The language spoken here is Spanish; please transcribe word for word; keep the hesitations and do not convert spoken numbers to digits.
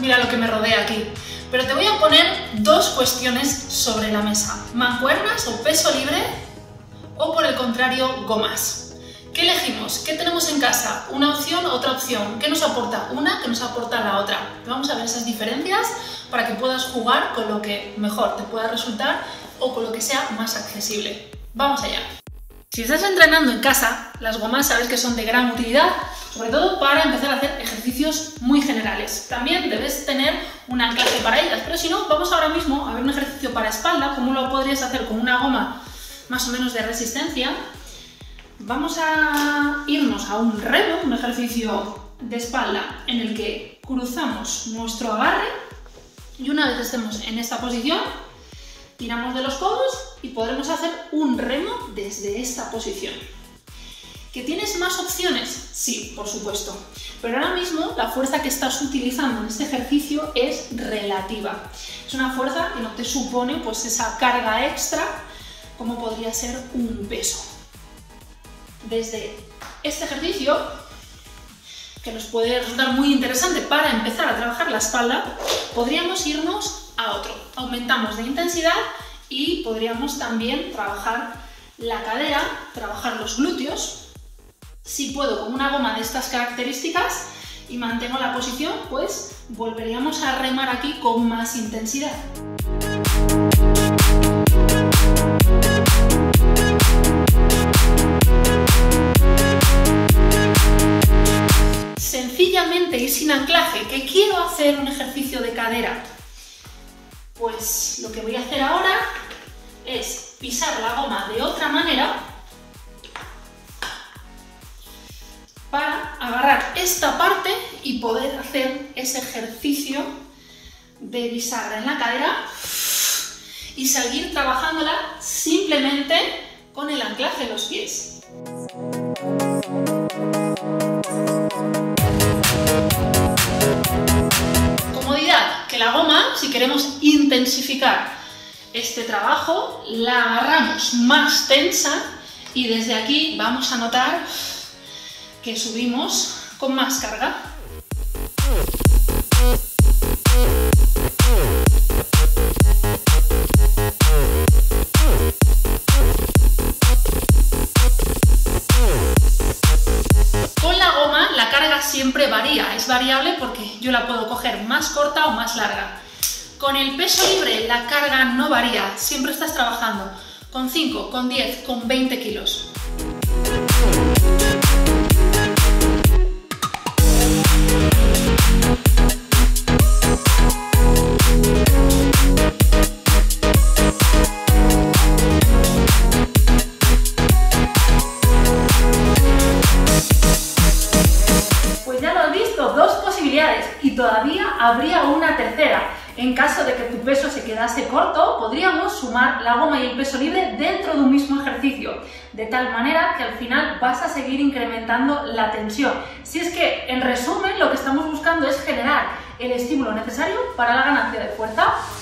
mira lo que me rodea aquí. Pero te voy a poner dos cuestiones sobre la mesa. ¿Mancuernas o peso libre? O por el contrario, gomas. ¿Qué elegimos? ¿Qué tenemos en casa? ¿Una opción o otra opción? ¿Qué nos aporta una? ¿Qué nos aporta la otra? Vamos a ver esas diferencias para que puedas jugar con lo que mejor te pueda resultar o con lo que sea más accesible. ¡Vamos allá! Si estás entrenando en casa, las gomas sabes que son de gran utilidad, sobre todo para empezar a hacer ejercicios muy generales. También debes tener un anclaje para ellas, pero si no, vamos ahora mismo a ver un ejercicio para espalda, como lo podrías hacer con una goma más o menos de resistencia. Vamos a irnos a un remo, un ejercicio de espalda en el que cruzamos nuestro agarre y una vez estemos en esta posición, tiramos de los codos y podremos hacer un remo desde esta posición. ¿Que tienes más opciones? Sí, por supuesto. Pero ahora mismo la fuerza que estás utilizando en este ejercicio es relativa. Es una fuerza que no te supone pues, esa carga extra como podría ser un peso. Desde este ejercicio, que nos puede resultar muy interesante para empezar a trabajar la espalda, podríamos irnos a otro. Aumentamos de intensidad y podríamos también trabajar la cadera, trabajar los glúteos. Si puedo con una goma de estas características y mantengo la posición, pues volveríamos a remar aquí con más intensidad. Sencillamente y sin anclaje, que quiero hacer un ejercicio de cadera. Pues lo que voy a hacer ahora es pisar la goma de otra manera para agarrar esta parte y poder hacer ese ejercicio de bisagra en la cadera y seguir trabajándola simplemente con el anclaje de los pies. Comodidad, que la goma, si queremos intensificar este trabajo, la agarramos más tensa y desde aquí vamos a notar que subimos con más carga. Con la goma la carga siempre varía, es variable porque yo la puedo coger más corta o más larga. Con el peso libre la carga no varía, siempre estás trabajando con cinco, con diez, con veinte kilos. Pues ya lo has visto, dos posibilidades y todavía habría una tercera. En caso de que tu peso se quedase corto, podríamos sumar la goma y el peso libre dentro de un mismo ejercicio, de tal manera que al final vas a seguir incrementando la tensión. Si es que, en resumen, lo que estamos buscando es generar el estímulo necesario para la ganancia de fuerza.